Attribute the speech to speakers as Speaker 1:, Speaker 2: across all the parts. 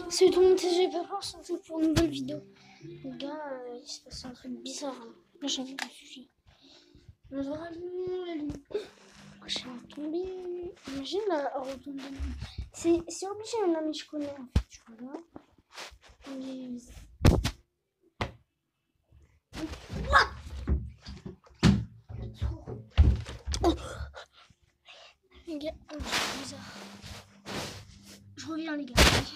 Speaker 1: Salut tout le monde, c'est GPP, on se retrouve pour une nouvelle vidéo. Les gars, il se passe un truc bizarre. Là, j'ai mis la suffit. On va rallumer la lumière. Je suis tombée. Imagine la rotonde. C'est obligé, là, mais je connais en fait, tu vois. Mais... What? Oh. Les gars, c'est bizarre. Je reviens, les gars.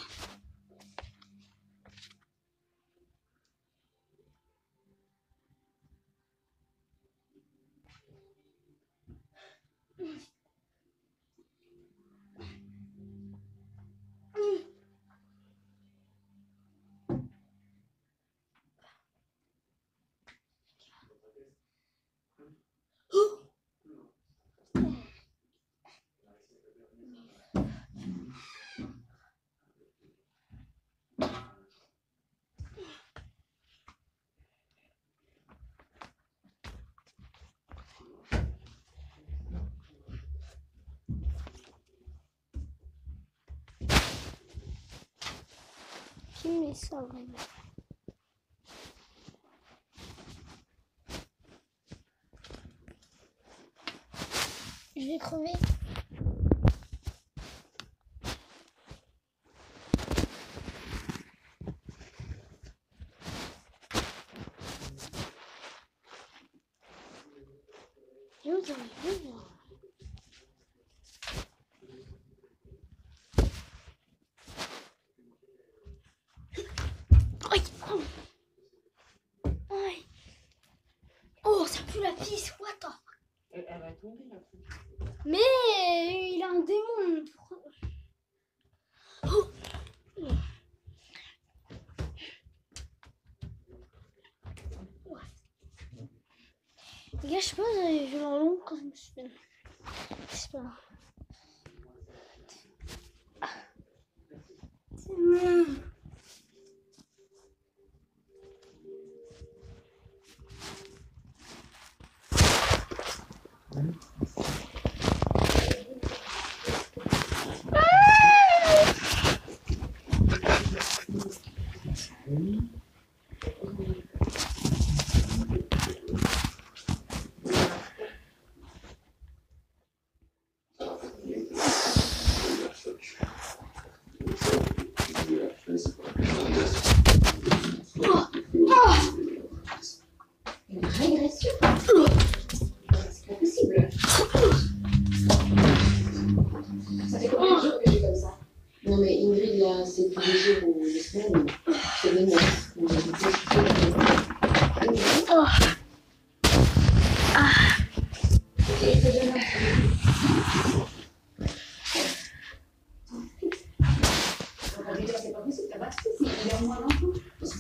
Speaker 1: Qui met ça vraiment? Je vais crever. Et où t'arrives? Oh, ça pue la pisse, what the...
Speaker 2: Elle va tomber là.
Speaker 1: Mais il a un démon. Oh. Les gars, je sais pas, j'avais vu en long quand je me suis fait. C'est pas grave.
Speaker 3: Une régression. C'est pas possible. Ça fait combien de jours que j'ai comme ça? Non mais Ingrid là, c'est tous les jours ou les semaines. C'est des mois. C'est pas possible, t'as pas de soucis, il est en moins longtemps.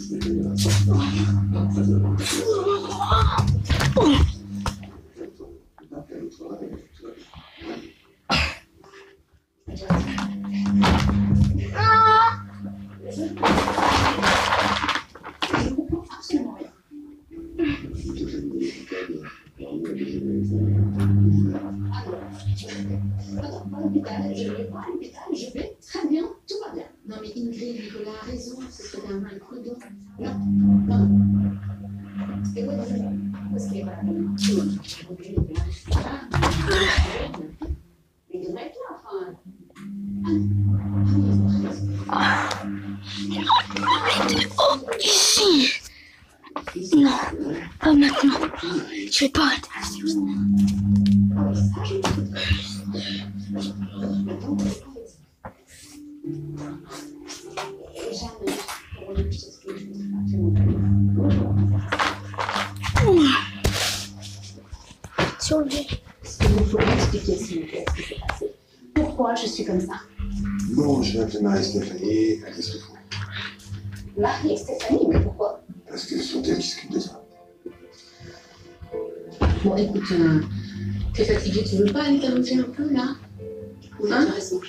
Speaker 3: Je vais très bien, tout va bien. Non mais Ingrid, Nicolas a raison, ce serait d'un mal prudent. Non, non. Et quoi déjà? Parce qu'il est pas là. Il devrait être là, enfin.
Speaker 1: Oh, ici. Non, pas maintenant. Je vais pas arrêter. Sur le jet.
Speaker 3: Il faut m'expliquer s'il vous plaît ce qui s'est passé. Pourquoi je suis comme ça?
Speaker 4: Bon, je vais appeler Marie-Stéphanie, elle qu'est-ce qu'il faut?
Speaker 3: Marie et Stéphanie, mais pourquoi?
Speaker 4: Parce que ce sont elles qui s'occupent de ça.
Speaker 3: Bon, écoute, t'es fatiguée, tu veux pas aller t'allonger un peu, là? Oui, t'as raison.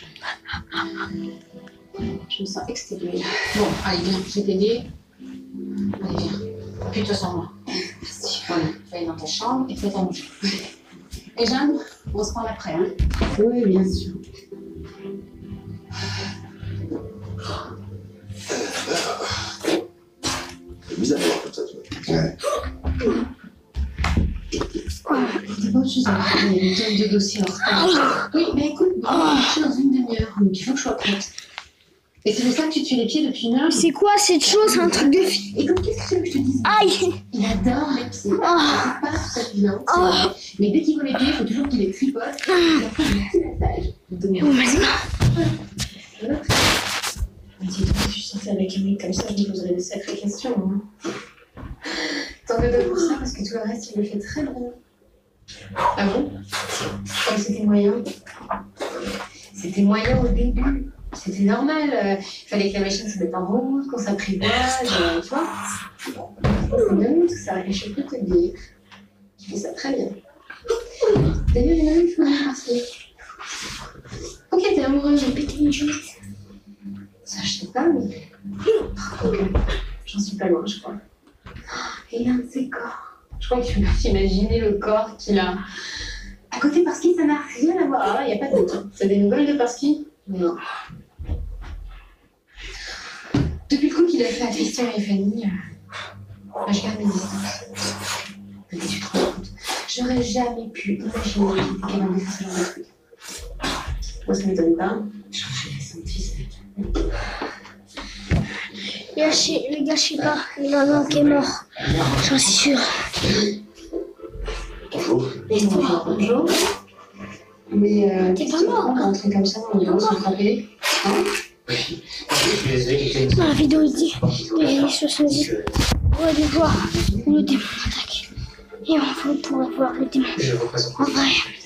Speaker 3: Je me sens exténuée. Bon, allez, viens, je vais t'aider. Allez, viens. Puis de toute façon, moi. Merci. Voilà, tu vas aller dans ta chambre et tu vas t'allonger. Et Jeanne, on se parle après, hein? Oui, bien sûr.
Speaker 4: Ouais.
Speaker 3: T'es pas autre chose, hein. Il y a une tonne de dossiers en retard. Oui, mais écoute, je suis dans une demi-heure, donc il faut que je sois prête. Et c'est pour ça que tu te fais les pieds depuis une heure.
Speaker 1: C'est quoi cette chose? C'est un truc de fille.
Speaker 3: Et comme qu'est-ce que tu veux que je te dise?
Speaker 1: Aïe!
Speaker 3: Il adore les pieds. C'est pas tout ça violent, c'est vrai. Mais dès qu'il voit les pieds, il faut toujours qu'il les tripote. Et après, il fait un petit massage.
Speaker 1: Oh, vas-y.
Speaker 3: Dis donc, je suis sortie avec un mec comme ça, je me poserais des sacrées questions. Hein. T'en veux pas pour ça, parce que tout le reste, il le fait très bien. Ah bon? Comme c'était moyen. C'était moyen au début. C'était normal. Il fallait que la machine se mette en route, qu'on s'apprivoise, tu vois. C'est bien tout ça. Et je peux te dire qu'il fait ça très bien. D'ailleurs, il y en a une qui m'a remercié. Ok, t'es amoureux, j'ai pété une chute. Ça, je sais pas, mais. Ok, j'en suis pas loin, je crois. Et l'un de ses corps. Je crois que tu peux t'imaginer le corps qu'il a. À côté Parsky, ça n'a rien à voir. Il n'y a pas de doute. T'as des nouvelles de Parsky? Non. Depuis le coup qu'il a fait à Christian et Fanny, je garde mes distances. Mais tu te rends compte, j'aurais jamais pu imaginer qu'il était capable de faire ce genre de truc. Moi, ça m'étonne pas. J'aurais fait son fils avec.
Speaker 1: Le gars, je sais pas. Il a un qui est mort. J'en suis sûre.
Speaker 4: Bonjour.
Speaker 3: Et toi, bonjour. Mais
Speaker 1: T'es pas mort.
Speaker 3: Un truc comme ça, on va se frapper. Hein?
Speaker 4: Oui. Je les ai
Speaker 1: Dans la vidéo, il dit des années 70. On pourrait aller voir où le démon attaque. Et on pourrait voir le démon.
Speaker 4: Je représente.
Speaker 1: En vrai.